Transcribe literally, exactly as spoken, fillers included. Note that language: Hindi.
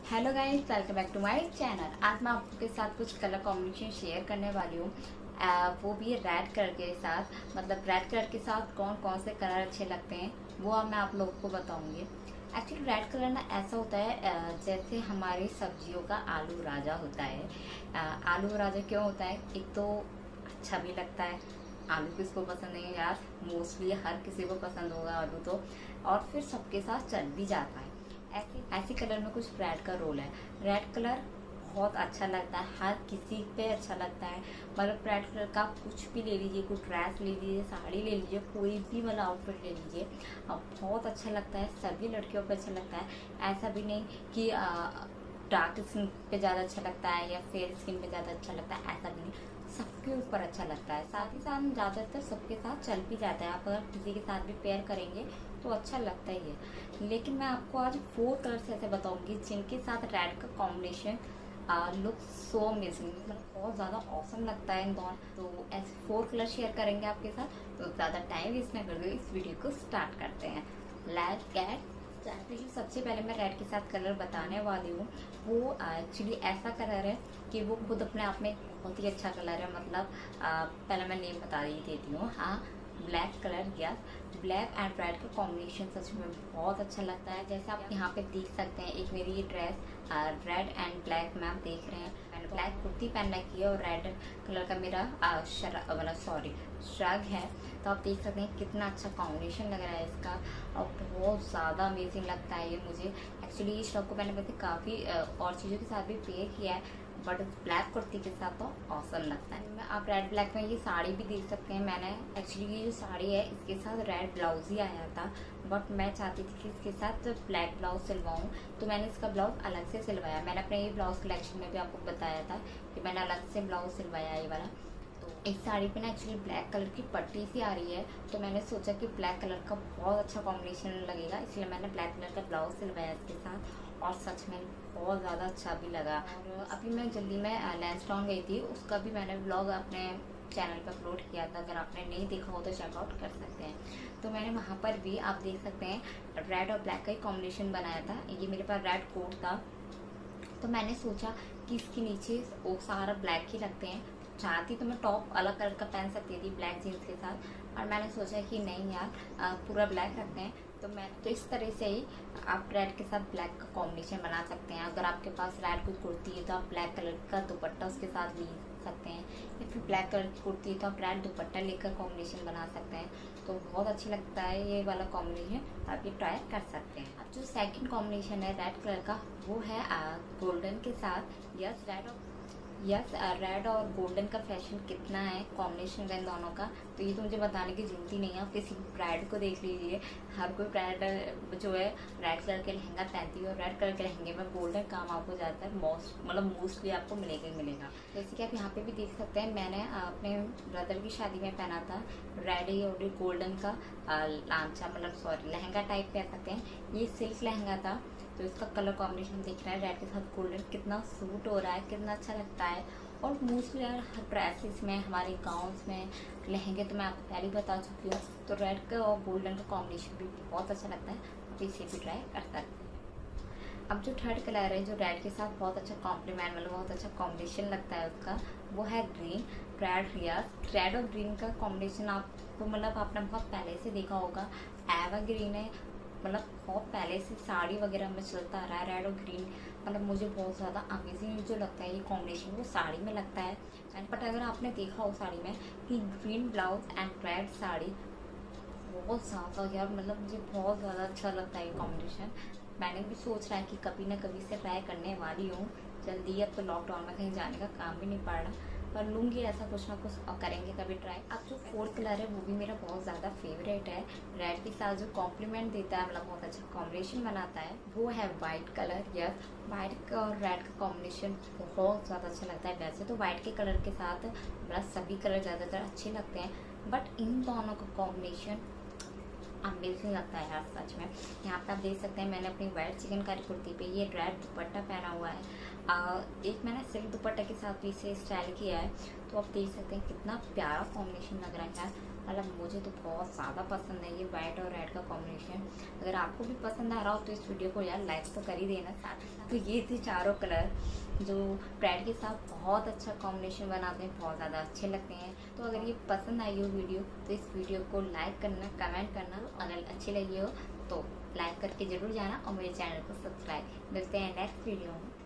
Hello guys, welcome back to my channel. आज मैं आपके साथ कुछ कलर कॉम्बिनेशन शेयर करने वाली हूँ, वो भी रेड कलर के साथ। मतलब रेड कलर के साथ कौन कौन से कलर अच्छे लगते हैं वो अब मैं आप लोगों को बताऊंगी। एक्चुअली रेड कलर ना ऐसा होता है जैसे हमारी सब्जियों का आलू राजा होता है। आलू राजा क्यों होता है? एक तो अच्छा भी लगता है, आलू किसको पसंद नहीं यार, मोस्टली हर किसी को पसंद होगा आलू तो, और फिर सबके साथ चल भी जाता है। ऐसे ऐसे कलर में कुछ रेड का रोल है। रेड कलर बहुत अच्छा लगता है, हर किसी पे अच्छा लगता है। मतलब रेड कलर का कुछ भी ले लीजिए, कुछ ड्रेस ले लीजिए, साड़ी ले लीजिए, कोई भी वाला आउटफिट ले लीजिए, अब बहुत अच्छा लगता है। सभी लड़कियों पे अच्छा लगता है। ऐसा भी नहीं कि डार्क स्किन पे ज़्यादा अच्छा लगता है या फेयर स्किन पे ज़्यादा अच्छा लगता है, ऐसा भी नहीं, सबके ऊपर अच्छा लगता है। साथ ही साथ ज़्यादातर सबके साथ चल भी जाता है। आप अगर किसी के साथ भी पेयर करेंगे तो अच्छा लगता ही है। लेकिन मैं आपको आज फोर कलर्स ऐसे बताऊंगी जिनके साथ रेड का कॉम्बिनेशन लुक सो अमेजिंग, मतलब बहुत ज़्यादा ऑसम लगता है इन दोनों। तो ऐसे फोर कलर शेयर करेंगे आपके साथ, तो ज़्यादा टाइम वेस्ट ना कर दो, इस वीडियो को स्टार्ट करते हैं। Let's get started. सबसे पहले मैं रेड के साथ कलर बताने वाली हूँ, वो एक्चुअली ऐसा कलर है कि वो खुद अपने आप में बहुत ही अच्छा कलर है। मतलब आ, पहले मैं नेम बता ही देती हूँ। हाँ, ब्लैक कलर। या ब्लैक एंड रेड का कॉम्बिनेशन सच में बहुत अच्छा लगता है। जैसे आप यहाँ पे देख सकते हैं, एक मेरी ये ड्रेस रेड एंड ब्लैक में आप देख रहे हैं, मैंने ब्लैक कुर्ती पहन रखी है और रेड कलर का मेरा मतलब सॉरी श्रग है। तो आप देख सकते हैं कितना अच्छा कॉम्बिनेशन लग रहा है इसका, और बहुत ज़्यादा अमेजिंग लगता है ये मुझे। एक्चुअली ये श्रग को मैंने वैसे काफ़ी और चीज़ों के साथ भी पेयर किया है, बट ब्लैक कुर्ती के साथ तो औसम लगता है। मैं आप रेड ब्लैक में ये साड़ी भी देख सकते हैं। मैंने एक्चुअली ये जो साड़ी है इसके साथ रेड ब्लाउज ही आया था, बट मैं चाहती थी कि इसके साथ ब्लैक ब्लाउज सिलवाऊँ, तो मैंने इसका ब्लाउज अलग से सिलवाया। मैंने अपने ये ब्लाउज कलेक्शन में भी आपको बताया था कि मैंने अलग से ब्लाउज सिलवाया ये वाला। तो इस साड़ी पे ना एक्चुअली ब्लैक कलर की पट्टी सी आ रही है, तो मैंने सोचा कि ब्लैक कलर का बहुत अच्छा कॉम्बिनेशन लगेगा, इसलिए मैंने ब्लैक कलर का ब्लाउज सिलवाया इसके साथ, और सच में बहुत ज़्यादा अच्छा भी लगा। और अभी मैं जल्दी में लैंसडाउन गई थी, उसका भी मैंने ब्लॉग अपने चैनल पर अपलोड किया था, अगर आपने नहीं देखा हो तो चेकआउट कर सकते हैं। तो मैंने वहाँ पर भी आप देख सकते हैं रेड और ब्लैक का ही कॉम्बिनेशन बनाया था। ये मेरे पास रेड कोट था, तो मैंने सोचा कि इसके नीचे वो सारा ब्लैक ही रखते हैं। चाहती तो मैं टॉप अलग कलर का पहन सकती थी ब्लैक जीन्स के साथ, और मैंने सोचा कि नहीं यार पूरा ब्लैक रखते हैं। तो मैं तो इस तरह से ही आप रेड के साथ ब्लैक का कॉम्बिनेशन बना सकते हैं। अगर आपके पास रेड कोई कुर्ती है तो आप ब्लैक कलर का दुपट्टा उसके साथ ले सकते हैं, या फिर ब्लैक कलर की कुर्ती है तो आप रेड दुपट्टा लेकर कॉम्बिनेशन बना सकते हैं। तो बहुत अच्छा लगता है ये वाला कॉम्बिनेशन, आप ये ट्राई कर सकते हैं। अब जो सेकंड कॉम्बिनेशन है रेड कलर का, वो है गोल्डन के साथ। यस, रेड और यस रेड और गोल्डन का फैशन कितना है कॉम्बिनेशन इन दोनों का, तो ये तो मुझे बताने की जरूरत ही नहीं है। आप किसी ब्राइड को देख लीजिए, हर कोई ब्राइड जो है रेड कलर के लहंगा पहनती है, और रेड कलर के लहंगे में गोल्डन काम आपको ज़्यादा है मोस्ट मतलब मोस्टली आपको मिलेगा ही मिलेगा। जैसे कि आप यहाँ पे भी देख सकते हैं, मैंने अपने ब्रदर की शादी में पहना था रेड ही और गोल्डन का लांचा, मतलब सॉरी लहंगा टाइप कह सकते हैं। ये सिल्क लहंगा था, तो इसका कलर कॉम्बिनेशन देख रहे हैं रेड के साथ गोल्डन, कितना सूट हो रहा है, कितना अच्छा लगता है। और मोस्टली यार हर ड्रेसेस में, हमारे गाउन्स में, लहंगे तो मैं आपको पहले ही बता चुकी हूँ, तो रेड का और गोल्डन का कॉम्बिनेशन भी बहुत अच्छा लगता है, आप इसे भी ट्राई कर सकते हैं। अब जो थर्ड कलर है जो रेड के साथ बहुत अच्छा कॉम्प्लीमेंट मतलब बहुत अच्छा कॉम्बिनेशन लगता है उसका, वो है ग्रीन। रेड रियाज रेड और ग्रीन का कॉम्बिनेशन आपको मतलब आपने बहुत पहले से देखा होगा, एवर ग्रीन है, मतलब बहुत पहले से साड़ी वगैरह में चलता आ रहा है रेड और ग्रीन। मतलब मुझे बहुत ज़्यादा अमेजिंग जो लगता है ये कॉम्बिनेशन, वो साड़ी में लगता है। एंड बट अगर आपने देखा हो साड़ी में कि green blouse and red sari, बहुत ज़्यादा यार मतलब मुझे बहुत ज़्यादा अच्छा लगता है ये कॉम्बिनेशन। मैंने भी सोच रहा है कि कभी ना कभी से ट्राई करने वाली हूँ जल्दी। अब तो लॉकडाउन में कहीं जाने का काम भी नहीं पड़ रहा, पर लूँगी ऐसा कुछ ना कुछ और करेंगे कभी ट्राई। अब जो फोर्थ कलर है वो भी मेरा बहुत ज़्यादा फेवरेट है, रेड के साथ जो कॉम्प्लीमेंट देता है, मतलब बहुत अच्छा कॉम्बिनेशन बनाता है, वो है वाइट कलर। यस, वाइट और रेड का कॉम्बिनेशन बहुत ज़्यादा अच्छा लगता है। वैसे तो वाइट के कलर के साथ मतलब सभी कलर ज़्यादातर अच्छे लगते हैं, बट इन दोनों का कॉम्बिनेशन अमेजिंग लगता है यार सच में। यहाँ पे आप देख सकते हैं मैंने अपनी वाइट चिकनकारी कुर्ती पे ये रेड दुपट्टा पहना हुआ है। आ, एक मैंने सिल्क दुपट्टा के साथ भी इसे स्टाइल किया है, तो आप देख सकते हैं कितना प्यारा कॉम्बिनेशन लग रहा है। मतलब मुझे तो बहुत ज़्यादा पसंद है ये वाइट और रेड का कॉम्बिनेशन। अगर आपको भी पसंद आ रहा हो तो इस वीडियो को यार लाइक तो कर ही देना साथ। तो ये थे चारों कलर जो रेड के साथ बहुत अच्छा कॉम्बिनेशन बनाते हैं, बहुत ज़्यादा अच्छे लगते हैं। तो अगर ये पसंद आई हो वीडियो तो इस वीडियो को लाइक करना, कमेंट करना, अगर अच्छी लगी हो तो लाइक करके ज़रूर जाना और मेरे चैनल को सब्सक्राइब। मिलते हैं नेक्स्ट वीडियो में।